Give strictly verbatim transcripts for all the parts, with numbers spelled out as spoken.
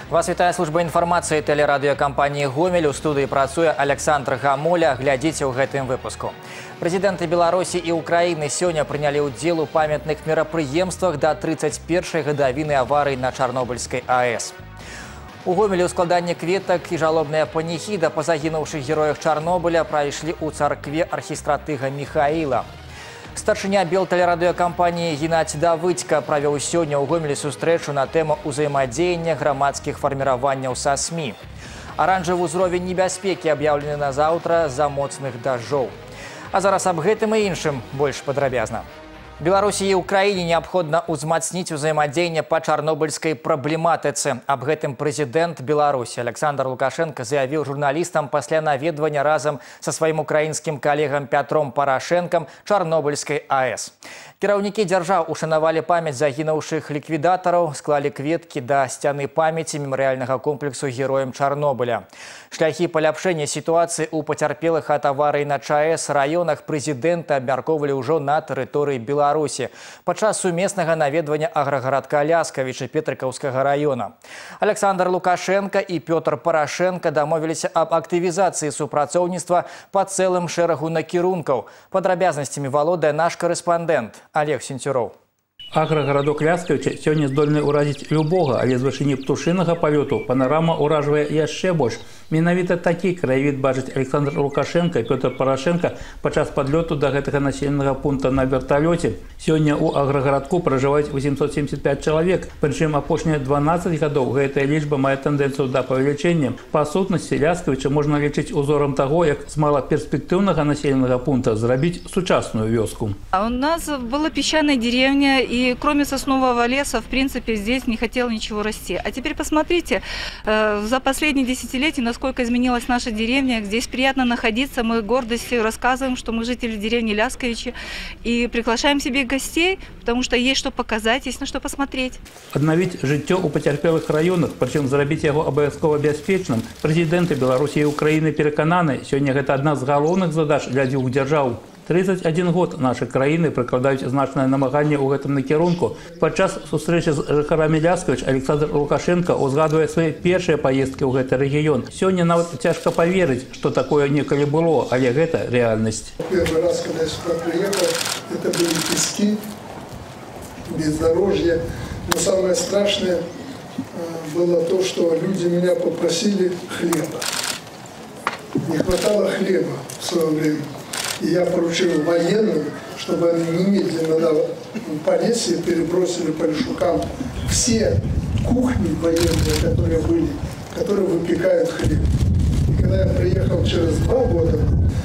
Вас вітае служба інфармацыі тэлерадыёкампаніі «Гомель». У студыі працуе Александр Гамоля. Глядзіце ў гэтым выпуску. Прэзідэнты Беларусі і Украіны сёння прынялі ўдзел у памятных мерапрыемствах да тридцать першай гадавіны аварыі на Чарнобыльскай АЭС. У Гомелі ў складанні кветак і жалобная паніхіда па загінуўшых героях Чарнобыля прайшлі ў царкве архістратыга Михаіла. Старшыня белтэлерадыёкампаніі Геннадзь Давыдзька правёў сёння ў Гомелі сустрэчу на тэму ўзаемадзеяння грамадскіх фарміраванняў са СМІ. Аранжавы ўзровень небяспекі аб'яўлены на заўтра з-за моцных дажджоў. А зараз аб гэтым і іншым больш падрабязна. Беларусі і Украіне неабходна ўзмацніць узаемадзеянне па чарнобыльскай праблематыцы. Аб гэтым прэзідэнт Беларусі Александр Лукашенко заявіў журналістам пасля наведвання разам са сваім украінскім калегам Пятром Парашэнкам Чарнобыльскай АЭС. Кіраўнікі дзяржаў ушанавалі памяць загінуўшых ліквідатараў, склалі кветкі да сцяны памяці мемарыяльнага комплексу героям Чарнобыля. Шляхі паляпшэння сітуацыі ў пацярпелых ад аварыі на ЧАЭС раёнах прэзідэнта абмяркоўвалі ўжо на тэрыторыі Беларусі падчас сумеснага наведвання аграгарадка Ляскавіча Петрыкаўскага раёна. Александр Лукашенко і Пётр Парашэнка дамовіліся аб актывізацыі супрацоўніцтва па цэлым шэрагу накірункаў. Падрабязнасцямі валодае наш корэспандэнт Олег Сенцюроў. Аграгарадок Ляскавіча сёння здольны ўразіць любога, але з вышыні птушынага палёту панарама ўражвае яшчэ больш. Менавіта такі краявід бачыць Александр Лукашенко і Пётр Парашэнка падчас падлёту да гэтага населенага пункта на верталёце. Сёння ў аграгарадку пражываюць восемьсот семьдесят пять чалавек, прычым апошнія дванаццаць гадоў гэтая лічба мае тэндэнцыю да павелічэння. Па сутнасці Ляскавіча можна лічыць узорам таго, як з малаперспектыўнага населенага пункта зрабіць сучасную вёску. А у нас была песчаная деревня, и кроме соснового леса, в принципе, здесь не хотел ничего расти. А теперь посмотрите, за последние десятилетия, насколько изменилась наша деревня. Здесь приятно находиться, мы гордостью рассказываем, что мы жители деревни Ляскавичи, и приглашаем себе гостей, потому что есть что показать, есть на что посмотреть. Аднавіць жыццё ў пацярпелых раёнах, прычым зрабіць яго абавязкова бяспечным, прэзідэнты Беларусі і Украіны перакананы, сёння гэта адна з галоўных задач для дзвюх дзяржаў. тридцать один год нашы краіны прыкладаюць значнае намаганне ў гэтым накірунку. Падчас сустрэчы з жыхарамі Ляскавіча Александр Лукашенко узгадвае свае першыя паездкі ў гэты рэгіён. Сёння нават цяжка поверыць, што такое некалі было, але гэта рэальнасць. Первый раз, когда я сюда приехал, это были пески, бездорожье. Но самое страшное было то, что люди меня попросили хлеба. Не хватало хлеба в свое время. И я поручил военным, чтобы они немедленно по лесу перебросили Полишукам все кухни военные, которые были, которые выпекают хлеб. И когда я приехал через два года,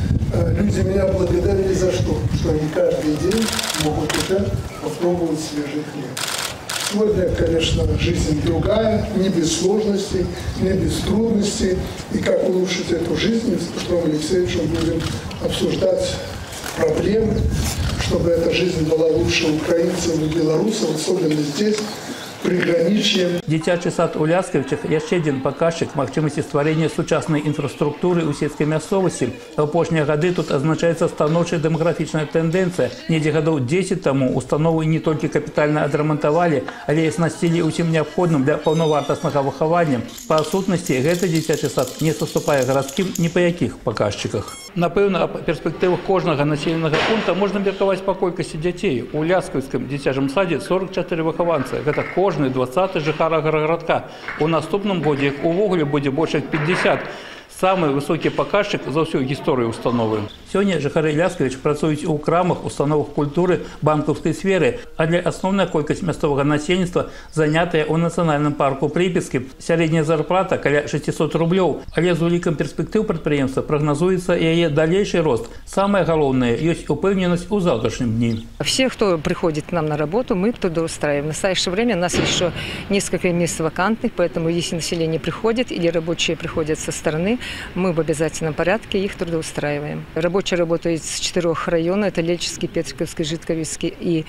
люди меня благодарили за что? Что они каждый день могут уже попробовать свежий хлеб. Сегодня, конечно, жизнь другая, не без сложностей, не без трудностей. И как улучшить эту жизнь, с Петром Алексеевичем будем обсуждать проблемы, чтобы эта жизнь была лучше украинцев и белорусов, особенно здесь, приграничье. Дзіцячы сад у Ляскавічах яшчэ адзін паказчык магчымасці стварэння сучаснай інфраструктуры ў сельскай мясцовасці. У апошнія гады тут азначаецца станоўчая дэмаграфічная тэндэнцыя. Недзе гадоў дзесяць таму установы не толькі капітальна адрамантавалі, але і аснасцілі ўсім неабходным для паўнавартаснага выхавання. Па сутнасці гэты дзіцячы сад не саступае гарадскім ні па якіх паказчыках. Напэўна, аб перспектывах кожнага населенага пункта можна меркаваць па колькасці дзяцей. У Ляскавіцкім дзіцячым садзе сорок чатыры выхаванцы. Гэта кожны двадцаты жыхар аграгарадка. У наступным годзе іх увогуле будзе больш як пятьдесят. Самы высокі паказчык за ўсю гісторыю установы. Сёння жыхары Ляскавіча працуюць у крамах, установах культуры, банкаўскай сферы, але асноўная колькасць мясцовага насельніцтва занятая ў нацыянальным парку Прыпецкі. Сярэдняя зарплата каля шестисот рублёў, але з улікам перспектыў прадпрыемства прагназуецца яе далейшы рост. Самае галоўнае, ёсць упэўненасць у заўтрашнім дні. Все, кто приходит к нам на работу, мы трудоустраиваем. В настоящее время у нас еще несколько мест вакантных, поэтому если население приходит или рабочие приходят со стороны, мы в обязательном порядке их трудоустраиваем. Рабочие работают с четырех районов. Это Лельчинский, Петриківський, Житковицкий и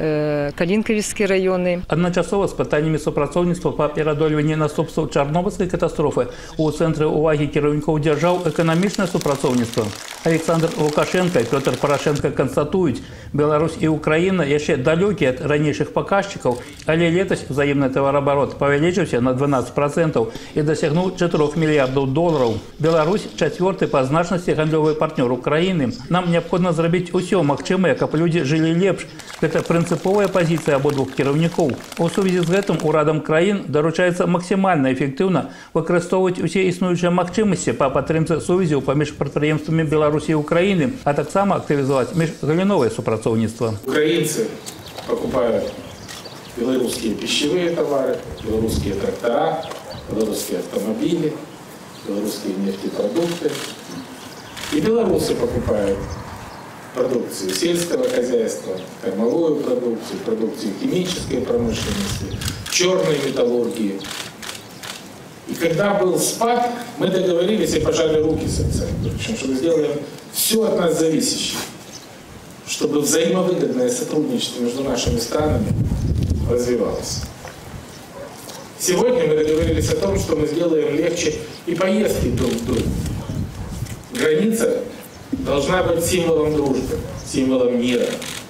э, Калинковицкий районы. Адначасова з пытаннямі супрацоўніцтва па перадольванні наступстваў Чарнобыльскай катастрофы у цэнтры ўвагі кіраўнікоў дзяржаў эканамічнае супрацоўніцтва. Александр Лукашенко и Петр Порошенко констатуют, Беларусь и Украина еще далеки от ранейших показчиков, але летось взаимный товарооборот повеличился на двенадцать процентов и достигнул четырёх миллиардов долларов. Беларусь – четвертый по значности гандлёвый партнер Украины. Нам необходимо сделать все махчимое, чтобы люди жили лепш. Это принциповая позиция обоих кирівників. У связи с этим урадам краин доручается максимально эффективно выкористовывать все існуючі махчимости по підтримці связей поміж підприємствами Беларуси и Украины, а так само активизовать межгалиновое сопрацовництво. Украинцы покупают белорусские пищевые товары, белорусские трактора, белорусские автомобили, белорусские нефтепродукты. И белорусы покупают продукцию сельского хозяйства, кормовую продукцию, продукцию химической промышленности, черной металлургии. И когда был спад, мы договорились и пожали руки с Александром, что мы сделаем все от нас зависящее, чтобы взаимовыгодное сотрудничество между нашими странами развивалось. Сегодня мы договорились о том, что мы сделаем легче и поездки друг к другу. Граница должна быть символом дружбы, символом мира,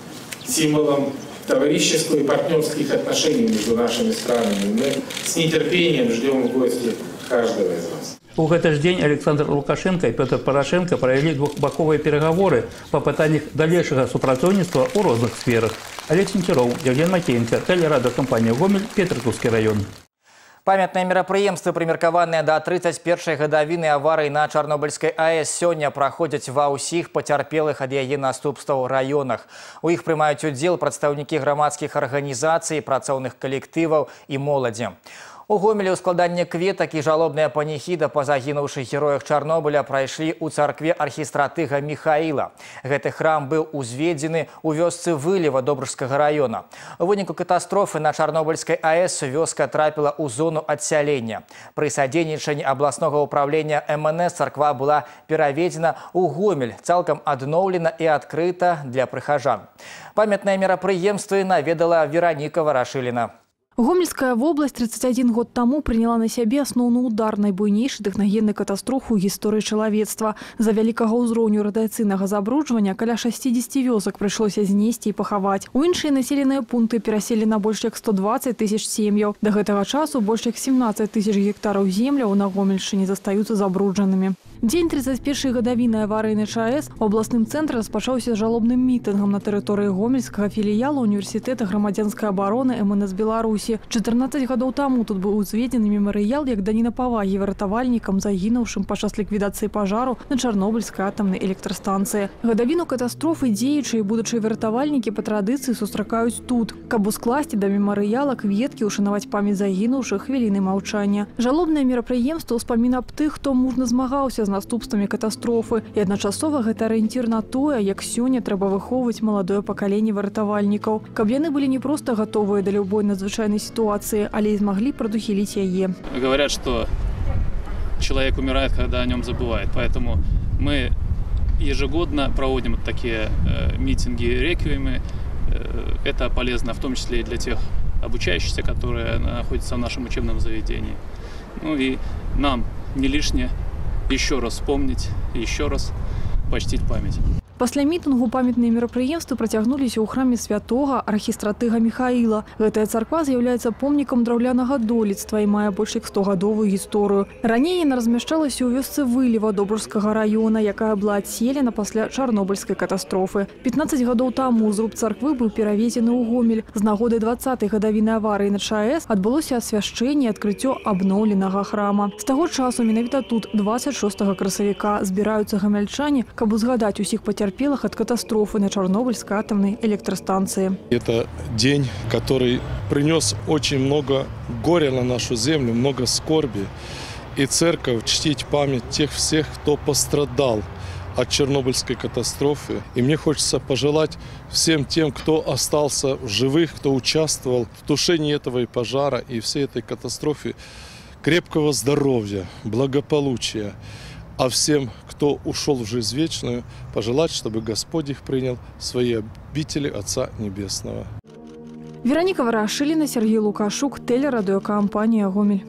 символом товарищеских и партнерских отношений между нашими странами. Мы с нетерпением ждем в гости каждого из вас. У этот же день Александр Лукашенко и Петр Порошенко провели двухбоковые переговоры по пытаннях дальнейшего супрацовництва у разных сферах. Олег Сентеров, Евген Макеенко, телерадиокомпания «Гомель», Петриківський район. Памятные мерапрыемствы, прымеркаваныя да тридцать першай гадавіны аварыі на Чарнобыльскай АЭС, сёння праходзяць ва ўсіх пацярпелых ад яе наступстваў раёнах. У іх прымаюць удзел прадстаўнікі грамадскіх арганізацый, працоўных калектываў і моладзі. У Гомелі ў складанні кветак і жалобная паніхіда па загінуўшых героях Чарнобыля прайшлі ў царкве архістратыга Михаила. Гэты храм быў узведзены ў вёсцы Вылева Добрыжскага района. У выніку катастрофы на Чарнобыльскай АЭС вёска трапіла ў зону адсялення. Пры садзейнічанні абласнога ўправлення эм эн эс царква была пераведзена ў Гомель, цалкам адноўлена і адкрыта для прыхажан. Памятныя мерапрыемствы наведала Вероніка Варашыліна. Гомельская область тридцать один год тому приняла на себе основной удар найбуйнейшей тэхнагеннай катастрофы ў гісторыі чалавецтва. За вялікага ўзроўню радыяцыйнага забруджвання каля шестидесяти вёсак прыйшлося знесці і пахаваць. У іншыя населеныя пункты пераселі на больш як сто двадцать тысяч сем'яў. Да гэтага часу больш як семнадцать тысяч гектараў земляў на Гомельшчыне застаюцца забруджанымі. Дзень тридцать першай гадавіны аварыі на ЧАЭС у абласным цэнтры распачаўся жалобным мітынгам на тэрыторыі гомельскага філіяла універсітэта грамадзянскай абароны эм эн эс Беларусі. чатырнаццаць гадоў таму тут быў узведзены мемарыял як даніна павагі выратавальнікам, загінуўшым падчас ліквідацыі пажару на Чарнобыльскай атамнай электрастанцыі. Гадавіну катастрофы дзеючыя і будучыя выратавальнікі па традыцыі сустракаюць тут, каб ускласці да мемарыяла кветкі, ушанаваць памяць загінуўшых хвіліны маўчання. Жалобнае мерапрыемства ўспамін аб тых, хто мужна змагаўся з наступствамі катастрофы. І адначасова гэта арыенцір на тое, як сёння трэба выхоўваць маладое пакаленне выратавальнікаў, каб яны былі не проста гатовыя да любой надзвычайнай ситуации, але и смогли предухилить ее. Говорят, что человек умирает, когда о нем забывает. Поэтому мы ежегодно проводим такие э, митинги, реквиемы. Э, это полезно в том числе и для тех обучающихся, которые находятся в нашем учебном заведении. Ну и нам не лишнее еще раз вспомнить, еще раз почтить память. Пасля мітынгу памятныя мерапрыемствы працягнуліся ў храме святога архістратыга Михаила. Гэтая царква з'яўляецца помнікам драўлянага дойлідства і мае больш як стогадовую гісторыю. Раней яна размяшчалася ў вёсцы Вылева Добрыжскага района, якая была адселена пасля Чарнобыльскай катастрофы. пятнаццаць гадоў таму зруб царквы быў перавезены ў Гомель. З нагоды двадцатай гадавіны аварыі на ЧАЭС адбылося асвяшчэнне і адкрыццё абноўленага храма. З таго часу менавіта тут двадцать шостага красавіка збіраюцца гамяльчане, каб узгадаць усіх пацярпелых от катастрофы на Чернобыльской атомной электростанции. Это день, который принес очень много горя на нашу землю, много скорби. И церковь чтить память тех всех, кто пострадал от Чернобыльской катастрофы. И мне хочется пожелать всем тем, кто остался в живых, кто участвовал в тушении этого и пожара, и всей этой катастрофы, крепкого здоровья, благополучия. А всем, кто ушел в жизнь вечную, пожелать, чтобы Господь их принял в свои обители Отца Небесного. Вероника Варашыліна, Сергей Лукашук, телерадиокомпания «Гомель».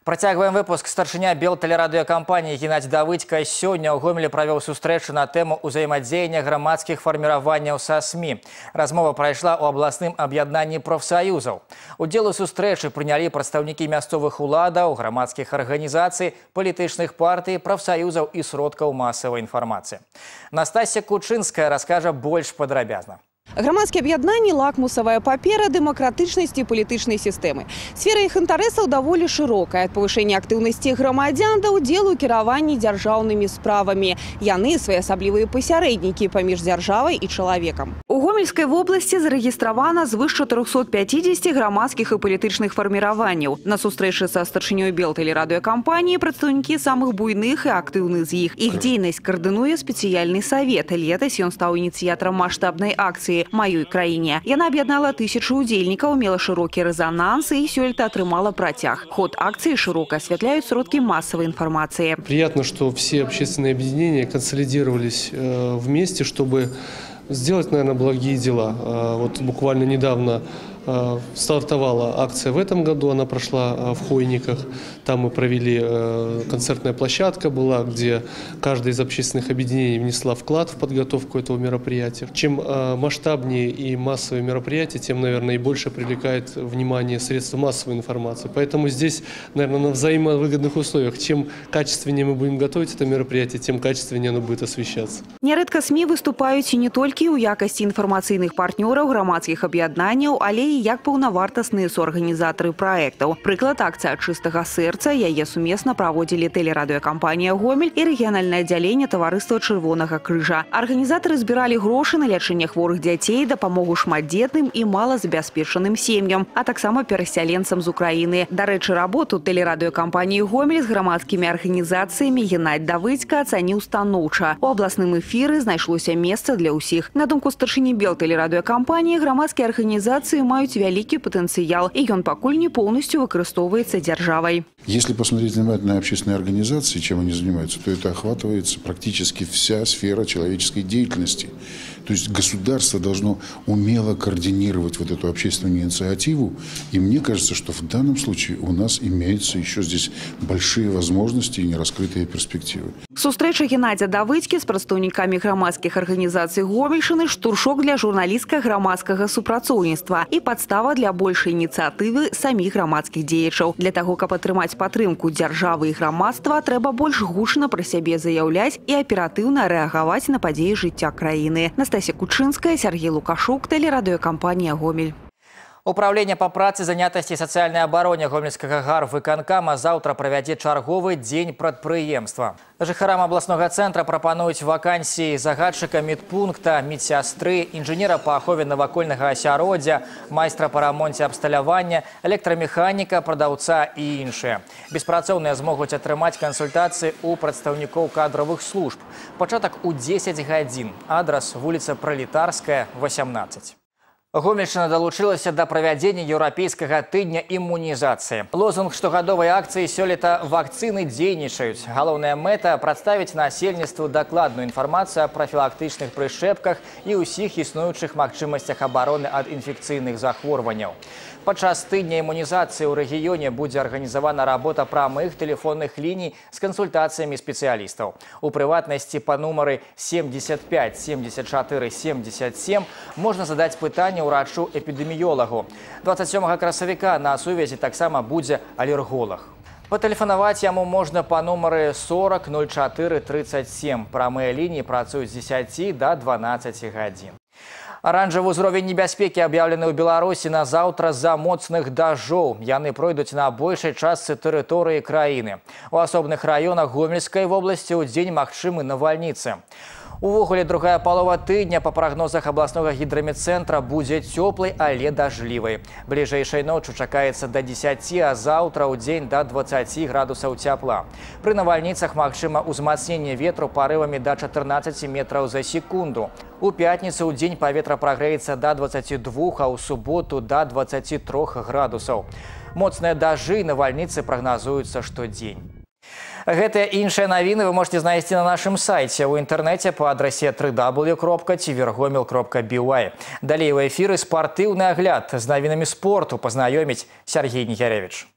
Працягваем выпуск. Старшыня белтэлерадыёкампаніі Геннадзь Давыдзька сёння ў Гомелі правёў сустрэчу на тэму ўзаемадзеяння грамадскіх фарміраванняў са СМІ. Размова прайшла ў абласным аб'яднанні прафсаюзаў. Удзел у сустрэчы прынялі прадстаўнікі мясцовых уладаў, грамадскіх арганізацый, палітычных партый, прафсаюзаў і сродкаў масавай інфармацыі. Настасья Кучынская раскажа больш падрабязна. Громадские объединения – лакмусовая папера демократичности политичной системы. Сфера их интересов довольно широкая. От повышения активности громадян до уделу кіравання державными справами. Яны своеасаблівыя пасярэднікі паміж дзяржавай и человеком. У Гомельской области зарегистровано свыше трёхсот пятидесяти громадских и политичных формирований. На сустрэчы со старшынёй белтэлерадыёкампаніі прадстаўнікі самых буйных и активных из них. Их деятельность координует специальный совет. Летась он стал инициатором масштабной акции «Маёй краіне». Яна аб'яднала тысячу удзельнікаў, мела широкі резонанс и сёлета атрымала працяг. Ход акции широко осветляют сродки массовой информации. Приятно, что все общественные объединения консолидировались э, вместе, чтобы сделать, наверное, благие дела. Э, вот буквально недавно э, стартовала акция в этом году, она прошла э, в Хойниках. Там мы провели, э, концертная площадка была, где каждая из общественных объединений внесла вклад в подготовку этого мероприятия. Чем э, масштабнее и массовые мероприятия, тем, наверное, и больше привлекает внимание средства массовой информации. Поэтому здесь, наверное, на взаимовыгодных условиях. Чем качественнее мы будем готовить это мероприятие, тем качественнее оно будет освещаться. Нярэдка СМИ выступают и не только у якости информационных партнеров громадских объединений, але и як паўнавартасныя соорганизаторы проектов. Приклад акция «Чистого сердца» яе сумесно проводили телерадиокомпания «Гомель» и региональное отделение товариства Червоного крыжа. Организаторы збирали гроши на лечение хворых детей, дапамогу шматдетным и малозабяспечаным семьям, а таксама перасяленцам з Украины. До речи, работу телерадиокомпании «Гомель» с громадскими организациями Геннадзь Давыдзька оценил станоўча. У областным эфире знайшлося место для усіх. На думку старшыні белтэлерадыёкампаніі, громадские организации имеют великий потенциал, и он пакуль не полностью выкарыстоўваецца державой. Если посмотреть внимательно на общественные организации, чем они занимаются, то это охватывается практически вся сфера человеческой деятельности. То есть государство должно умело координировать вот эту общественную инициативу. И мне кажется, что в данном случае у нас имеются еще здесь большие возможности и нераскрытые перспективы. Сустрэча Геннадзя Давыдзькі с прадстаўнікамі громадских организаций Гомельшчыны штуршок для журналістска-громадскага супрацоўніцтва и подстава для большей инициативы самих громадских деячаў. Для того, каб атрымаць падтрымку дзяржавы и громадства, трэба больш гучна пра сябе заяўляць и оперативно реагировать на падзеі жыцця краіны. Настасья Кучынская, Сергей Лукашук, телерадиокомпания «Гомель». Управление по працы, занятости и социальной обороне Гомельскага гарвыканкама завтра провядзе чарговы дзень прадпрыемства. Жыхарам областного центра прапануюць вакансии загадчыка медпункта, медсястры, инженера по ахове навакольнага асяроддзя, майстра по рамонце абсталявання, электромеханіка, прадаўца і іншыя. Беспрацоўныя змогуць атрымаць кансультацыі у прадстаўнікоў кадровых служб. Пачатак у дзесяць гадзін. Адрас вуліца Пролетарская, восемнадцать. Гомельшчына далучылася да правядзення еўрапейскага тыдня імунізацыі. Лозунг штогадовай акцыі сёлета «Вакцыны дзейнічаюць». Галоўная мэта – прадставіць насельніцтву дакладную інфармацыю о профілактычных прышчэпках і ўсіх існуючых магчымасцях абароны ад інфекцыйных захворванняў. Падчас тыдня імунізацыі ў рэгіёне будзе арганізавана работа прамых тэлефонных ліній з кансультацыямі спецыялістаў. У прыватнасці па нумары семьдесят пять семьдесят четыре семьдесят семь можна задаць пытанне ўрачу-эпідэміёлагу. двадцать сёмага красавіка на сувязі таксама будзе алерголог. Патэлефанаваць яму можна па нумары сорок ноль четыре тридцать семь. Прамыя лініі працуюць з дзесяці да дванаццаці гадзін. Оранжевый ўзровень небяспекі аб'яўлены ў Беларусі на заўтра з-за моцных дажджоў. Яны пройдуць на большай частцы тэрыторыі краіны. У асобных раёнах Гомельскай вобласці ў дзень магчымы навальніцы. Увогуле, другая палова тыдня, па прагнозах абласнога гідраметцэнтра, будзе цёплай, але дажджлівай. Бліжэйшай ноччу чакаецца да дзесяці, а заўтра ў дзень да дваццаці градусаў цяпла. Пры навальніцах магчыма ўзмацненне ветру парывамі да чатырнаццаці метраў за секунду. У пятніцу ў дзень паветра прагрэецца да дваццаці двух, а ў суботу да дваццаці трох градусаў. Моцныя дажджы і навальніцы прагназуюцца штодзень. Гэтыя іншыя навіны вы можете знайсці на нашым сайце ў інтэрнэце па адрасе дабл ю дабл ю дабл ю кропка цівергомел кропка бі уай. Далей у эфіры спартыўны агляд з навінамі спорту пазнаёміць Сергей Нігяревич.